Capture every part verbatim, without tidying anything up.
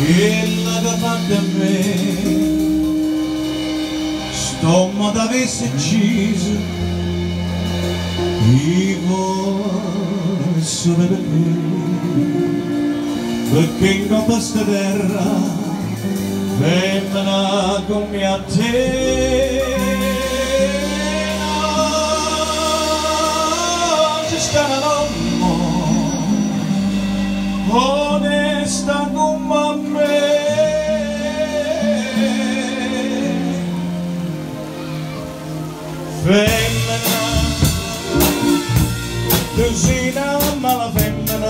quella che fa da me stomma d'avesse inciso io solo per te perché in questa terra femmina come a te non ci sta una donna onesta come a me femmina tu sei una mala femmina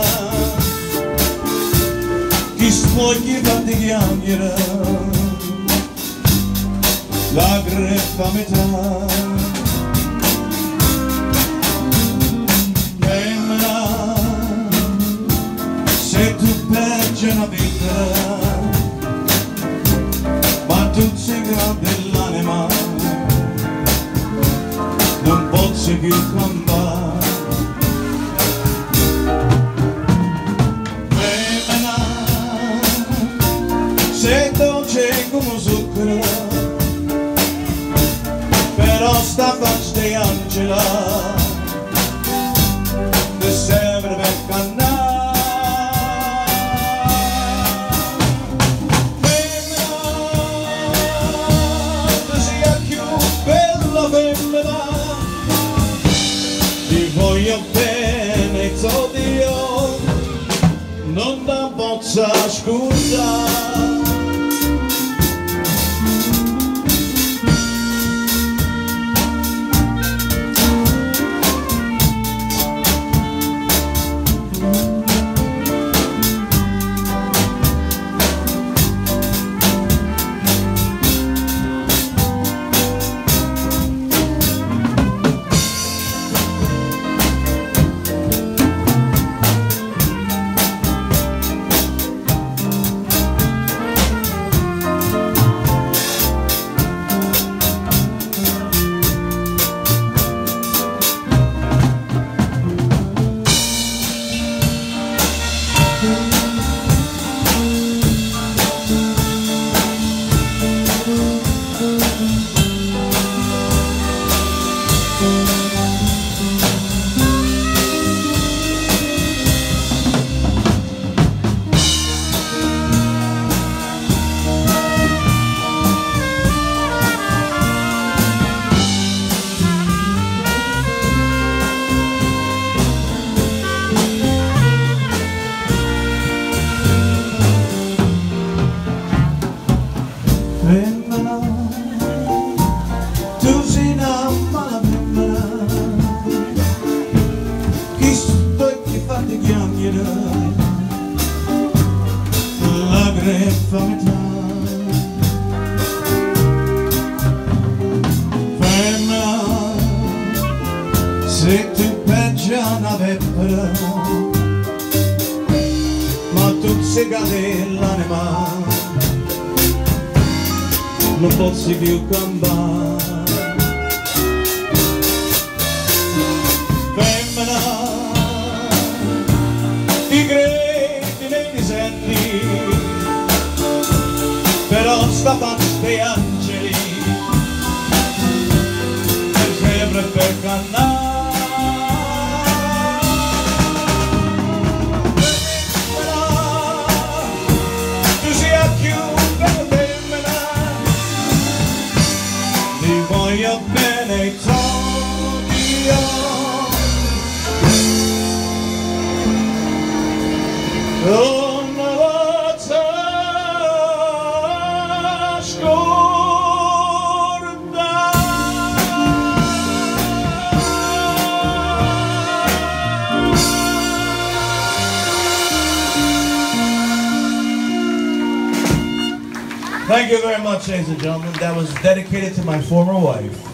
chi sfogli fatti chiamare la greffa a metà femmina se tu perdi una vita ma tu sei grande l'anima non posso più cambiare femmina sei dolce come zucchero però sta faccia di angela ti serve per cannare femmina tu sia più bella femmina ti voglio bene Dio non la posso scusare femmina tu sei una mala femmina chi sto e chi fa ti chiamare la greffa a metà femmina se tu peggio una peppera ma tu sei cade l'anima non posso più cambiare femmina ti credi nei senti però sta faccia di angeli è sempre per cannare femmina tu sia più voglio bene Dio non la Thank you very much, ladies and gentlemen. That was dedicated to my former wife.